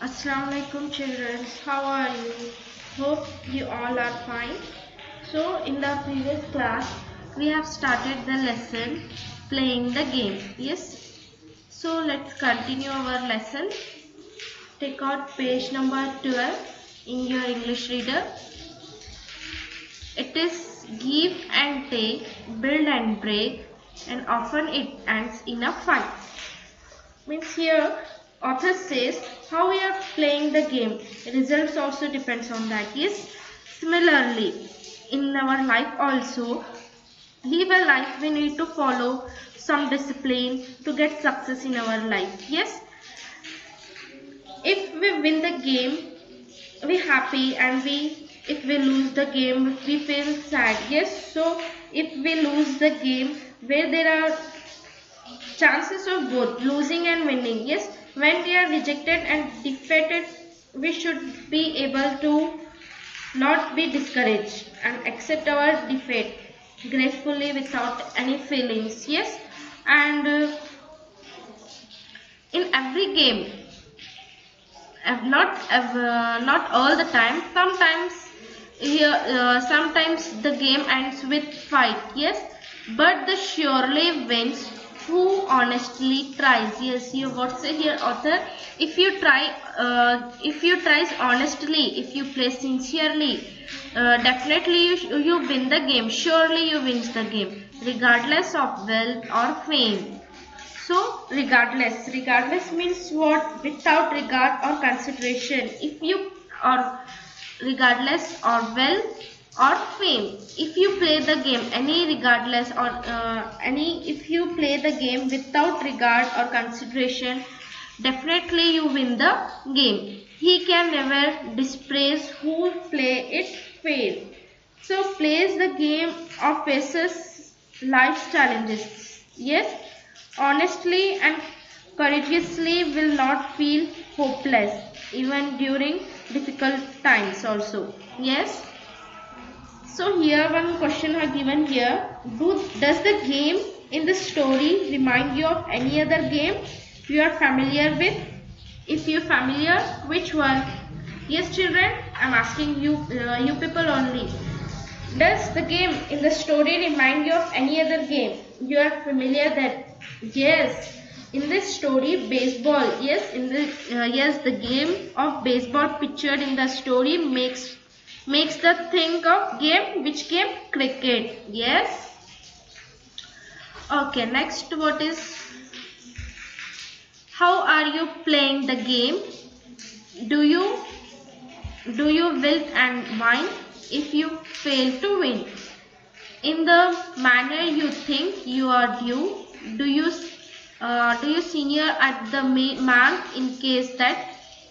Assalamu alaikum children, how are you? Hope you all are fine. So in the previous class we have started the lesson playing the game. Yes. So let's continue our lesson. Take out page number 12 in your English reader. It is give and take, build and break, and often it ends in a fight. Means here author says how we are playing the game. Results also depends on that. Yes. Similarly, in our life also, live a life we need to follow some discipline to get success in our life. Yes. If we win the game, we happy, and if we lose the game, we feel sad. Yes. So if we lose the game, where there are chances of both losing and winning. Yes, when we are rejected and defeated, we should be able to not be discouraged and accept our defeat gracefully without any feelings. Yes, and in every game, not all the time. Sometimes the game ends with fight. Yes, but the surely wins who honestly tries. Yes, you what say here, author? If you tries honestly, if you play sincerely, definitely you win the game. Surely you wins the game, regardless of wealth or fame. So regardless means what? Without regard or consideration. If you or regardless or wealth or fame. If you play the game if you play the game without regard or consideration, definitely you win the game. He can never dispraise who play it fair. So plays the game or faces life's challenges. Yes, honestly and courageously will not feel hopeless even during difficult times also. Yes. So here one question I given here. Does the game in the story remind you of any other game you are familiar with? If you are familiar, which one? Yes children, I am asking you, you people only. Does the game in the story remind you of any other game you are familiar that? Yes, in this story baseball. Yes, the game of baseball pictured in the story makes the think of game. Which game? Cricket. Yes. Okay, next what is, how are you playing the game? Do you wilt and whine if you fail to win? In the manner you think you are due, do you senior at the man in case that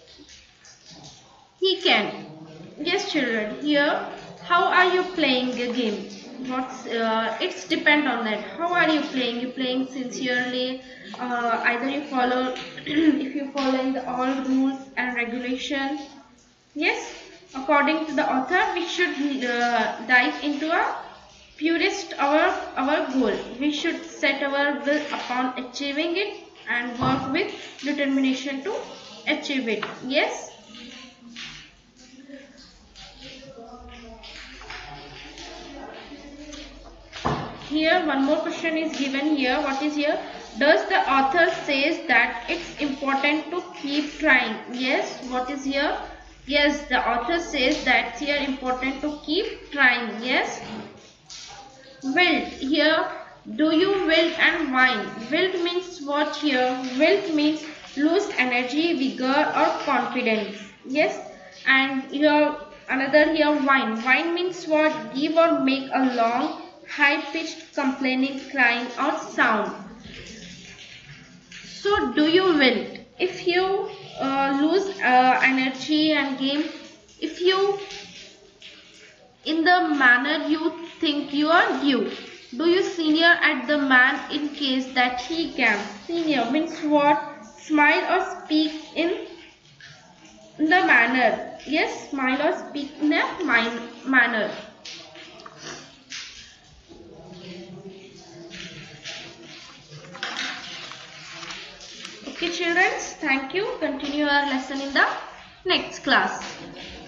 he can? Yes children, here how are you playing a game? It's depend on that. How are you playing? You playing sincerely, either you follow if you following all rules and regulations. Yes, according to the author, we should dive into a purest our goal. We should set our will upon achieving it and work with determination to achieve it. Yes. Here one more question is given here. What is here? Does the author says that it's important to keep trying? Yes. What is here? Yes, the author says that here important to keep trying. Yes. Wilt here. Do you wilt and whine? Wilt means what here? Wilt means lose energy, vigor or confidence. Yes. And here another here whine. Whine means what? Give or make a long high-pitched complaining crying or sound. So do you wilt? If you lose energy and game, if you in the manner you think you are due, do you senior at the man in case that he can? Senior means what? Smile or speak in the manner. Yes, smile or speak in a manner. Okay children, thank you. Continue our lesson in the next class.